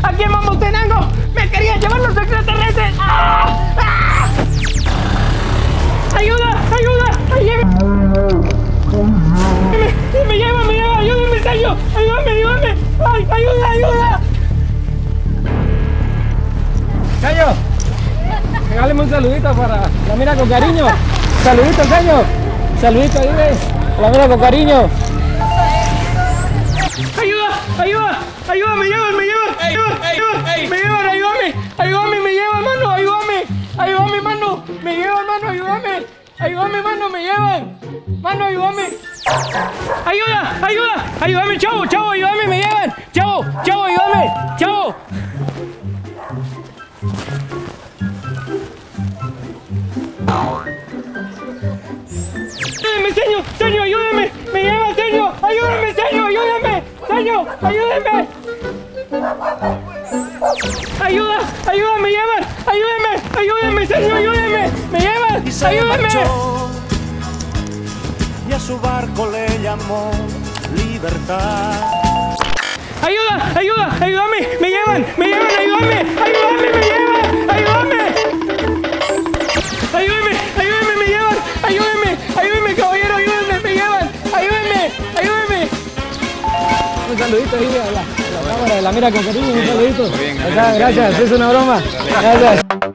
¿A quién vamos, Tenango? ¡Me querían llevar los extraterrestres! ¡Ah! ¡Ah! ¡Ayuda! ¡Ayuda! ¡Me lleva! ¡Ayúdame, Sergio! ¡Ayúdame! ¡Ay, ayuda! Sergio, regáleme un saludito para la mira con cariño. Saludito, Sergio. Saludito, dile. La mira con cariño. ¡Ayuda! ¡Me llevan! ¡Me llevan, ayúdame! ¡Me llevan, mano! ¡Ayúdame, mano! ¡Me llevan, mano! ¡Ayúdame, mano! ¡Me llevan! ¡Mano, ayúdame! ¡Ayúdame, chavo! ¡Ayúdame, me llevan! ¡Chavo, ayúdame! ¡Chavo! ¡Ayúdame, Señor! ¡Ayúdame! ¡Me llevan, Señor! ¡Ayúdame, Señor! ¡Ayúdame! ¡Señor! ¡Ayúdame! ¡Ayuda! ¡Me llevan! ¡Ayúdame, Señor! ¡Ayúdame! ¡Me llevan! ¡Ayúdame! Y a su barco le llamó libertad. ¡Ayúdame! ¡Me llevan! ¡Ayúdame! ¡Me llevan! ¡Ayúdame, caballero! ¡Me llevan! ¡Ayúdame! Un saludito ahí a la cámara de la mira con cariño, un saludito. Muy bien, Gracias, es una broma. Gracias.